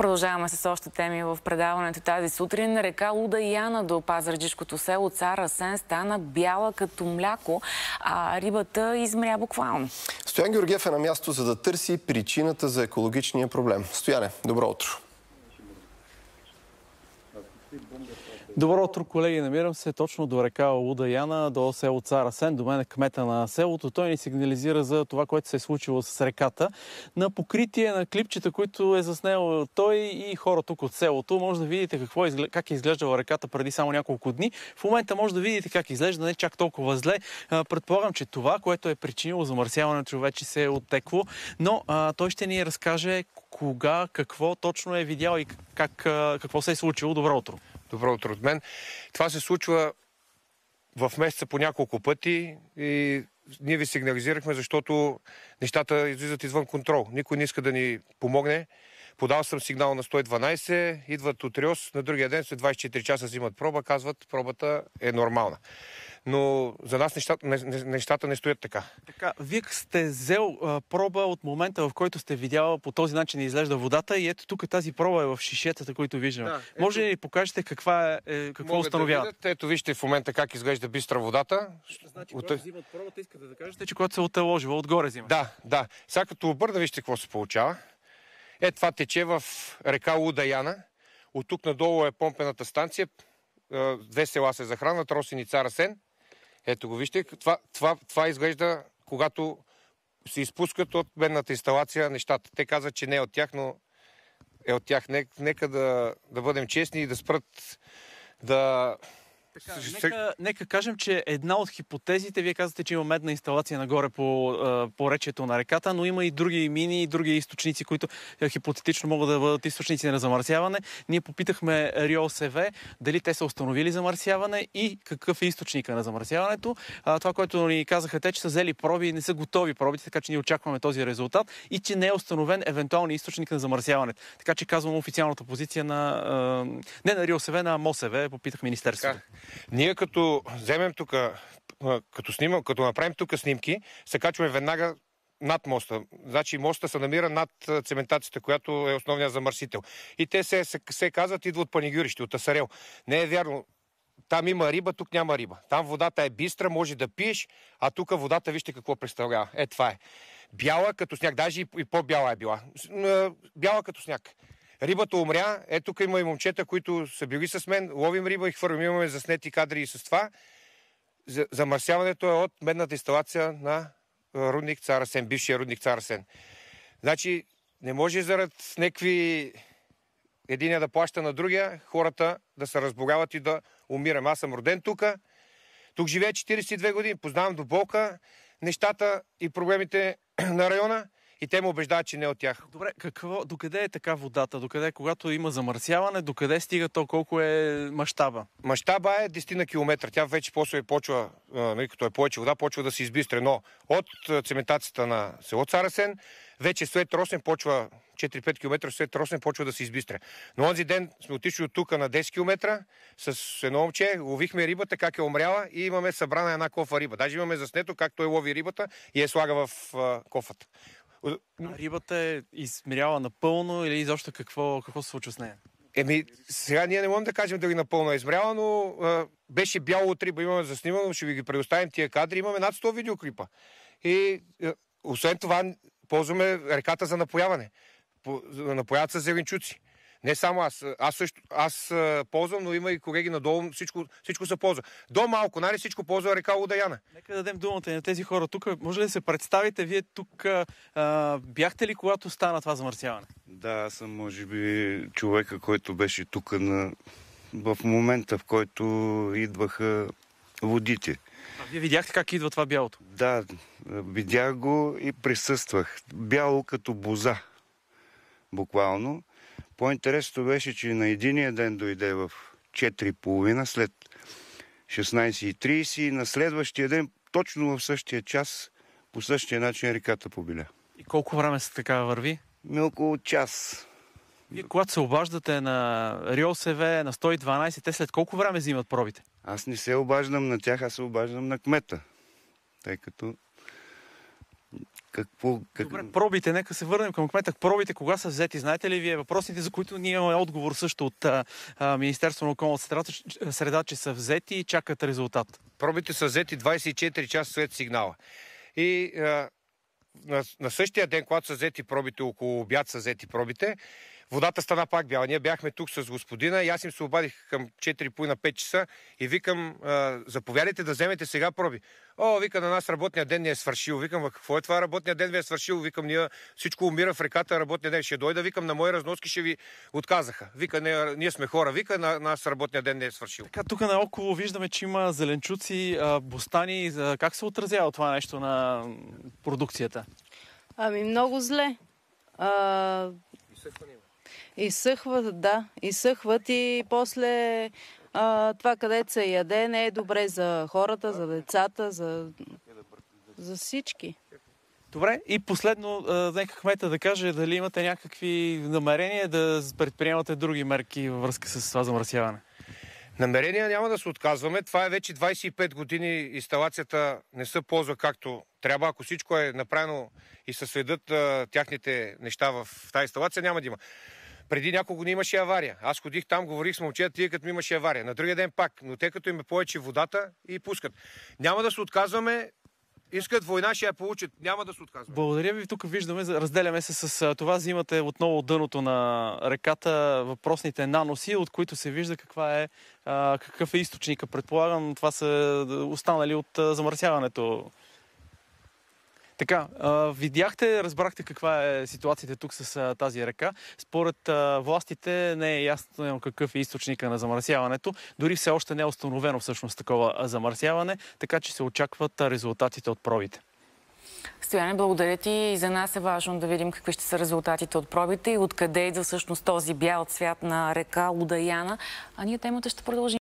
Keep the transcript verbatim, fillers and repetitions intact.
Продължаваме с още теми в предаването тази сутрин. Река Луда Яна до пазарджишкото село Цар Асен стана бяла като мляко, а рибата измря буквално. Стоян Георгиев е на място, за да търси причината за екологичния проблем. Стояне, добро утро! Добро утро, колеги! Намирам се точно до река Луда Яна, до село Цар Асен. До мен е кмета на селото. Той ни сигнализира за това, което се е случило с реката. На покритие на клипчета, които е заснел той и хора тук от селото, може да видите какво е, как е изглеждала реката преди само няколко дни. В момента може да видите как изглежда, не чак толкова зле. Предполагам, че това, което е причинило замърсяването, вече се е оттекло, но а, той ще ни разкаже кога, какво точно е видял и как, какво се е случило. Добро утро! Добро утро от мен. Това се случва в месеца по няколко пъти и ние ви сигнализирахме, защото нещата излизат извън контрол. Никой не иска да ни помогне. Подал съм сигнал на сто и дванайсет, идват от РИОС, на другия ден след двайсет и четири часа взимат проба, казват, пробата е нормална. Но за нас нещата, нещата не стоят така. Така, вие сте взел а, проба от момента, в който сте видял по този начин да изглежда водата и ето тук тази проба е в шишетата, които виждаме. Да, ето... Може ли да покажете каква е, какво установяват? Да, ето вижте в момента как изглежда бистра водата. Значи, когато от... взимат пробата, искате да кажете, че когато се отложила, отгоре взимат. Да, да. Сега като обърна, вижте какво се получава. Е, това тече в река Луда Яна. От тук надолу е помпената станция. Две села се захранват, Росен и Цар Асен. Ето го вижте. Това, това, това изглежда, когато се изпускат от бедната инсталация нещата. Те казват, че не е от тях, но е от тях. Нека, нека да, да бъдем честни и да спрат да... Така, нека, нека кажем, че една от хипотезите, вие казвате, че има медна инсталация нагоре по, по речието на реката, но има и други мини, и други източници, които хипотетично могат да бъдат източници на замърсяване. Ние попитахме РИОСВ дали те са установили замърсяване и какъв е източника на замърсяването. А, това, което ни казаха те, че са взели проби и не са готови пробите, така че ние очакваме този резултат и че не е установен евентуален източник на замърсяването. Така че казвам официалната позиция на а, не на РИОСВ, на МОСВ, попитах министерството. Ние като вземем тук, като снимам, като направим тук снимки, се качваме веднага над моста. Значи моста се намира над цементацията, която е основният замърсител. И те се, се, се казват, идват от Панигюрище, от Асарел. Не е вярно. Там има риба, тук няма риба. Там водата е бистра, може да пиеш, а тук водата, вижте какво представлява. Е, това е. Бяла като сняг, даже и, и по-бяла е била. Бяла като сняг. Рибата умря. Ето тук има и момчета, които са били с мен. Ловим риба и хвървим. Имаме заснети кадри и с това. Замърсяването е от медната инсталация на рудник Цар Асен, бившия рудник Цар Асен. Значи не може заради някакви единия да плаща на другия, хората да се разбогават и да умирам. Аз съм роден тук. Тук живея четирийсет и две години. Познавам до болка нещата и проблемите на района. И те му убеждават, че не от тях. Добре, какво, докъде е така водата? Докъде, когато има замърсяване, докъде стига то? Колко е мащаба? Мащаба е десет километра. Тя вече после почва, нали, като е повече вода, почва да се избистре. Но от цементацията на село Цар Асен, вече след Росен почва четири-пет километра, след Росен почва да се избистре. Но онзи ден сме отишли от тук на десет километра с едно момче, ловихме рибата, как е умряла и имаме събрана една кофа риба. Даже имаме заснето как той лови рибата и я слага в а, кофата. А рибата е измиряла напълно или изобщо какво, какво се случва с нея? Еми, сега ние не можем да кажем дали напълно е измряла, но а, беше бяло от риба, имаме заснимано, ще ви ги предоставим тия кадри, имаме над сто видеоклипа. И а, освен това, ползваме реката за напояване. По, напояват с зеленчуци. Не само аз. Аз също аз а, ползвам, но има и колеги надолу. Всичко, всичко се ползва. До малко, нали всичко ползва река Луда Яна. Нека да дадем думата на тези хора тук. Може ли да се представите? Вие тук а, бяхте ли, когато стана това замърсяване? Да, аз съм, може би, човека, който беше тук на... в момента, в който идваха водите. А вие видяхте как идва това бялото? Да, видях го и присъствах. Бяло като боза, буквално. По-интересното беше, че на единия ден дойде в четири и половина, след шестнайсет и трийсет и на следващия ден, точно в същия час, по същия начин реката побеля. И колко време се така върви? Ми около час. Вие когато се обаждате на РИОСВ, на сто и дванайсет, те след колко време взимат пробите? Аз не се обаждам на тях, аз се обаждам на кмета. Тъй като Какво, как... Добре, пробите, нека се върнем към кмета. Пробите кога са взети? Знаете ли вие въпросите, за които ние имаме отговор също от а, Министерство на околната среда, среда, че са взети и чакат резултат? Пробите са взети двадесет и четири часа след сигнала. И а, на, на същия ден, когато са взети пробите, около обяд са взети пробите, водата стана пак бяла. Ние бяхме тук с господина и аз им се обадих към четири и половина пет часа и викам, заповядайте да вземете сега проби. О, вика, на нас работния ден не е свършил. Викам, какво е това, работния ден ви е свършил? Викам, ние всичко умира в реката, работния ден ще дойда. Викам, на мои разноски ще ви отказаха. Вика, не, ние сме хора. Вика, на нас работния ден не е свършил. Така, тук наоколо виждаме, че има зеленчуци, бостани. Как се отразява това нещо на продукцията? Ами много зле. А... Изсъхват, да. Изсъхват и после а, това, където се яде, не е добре за хората, за децата, за, за всички. Добре, и последно, нека кмета да каже дали имате някакви намерения да предприемате други мерки във връзка с това замърсяване. Намерения няма да се отказваме. Това е вече двадесет и пет години. Инсталацията не се ползва както трябва. Ако всичко е направено и се следят а, тяхните неща в тази инсталация, няма да има. Преди няколко години имаше авария. Аз ходих там, говорих с момчета, тия като ми имаше авария. На другия ден пак, но те като им е повече водата и пускат. Няма да се отказваме. Искат война, ще я получат. Няма да се отказваме. Благодаря ви. Тук виждаме, разделяме се с това. Взимате отново от дъното на реката въпросните наноси, от които се вижда каква е, какъв е източника. Предполагам, това са останали от замърсяването. Така, видяхте, разбрахте каква е ситуацията тук с тази река. Според властите не е ясно какъв е източника на замърсяването. Дори все още не е установено всъщност такова замърсяване, така че се очакват резултатите от пробите. Стояне, благодаря ти. И за нас е важно да видим какви ще са резултатите от пробите и откъде идва всъщност този бял цвят на река Луда Яна. А ние темата ще продължим.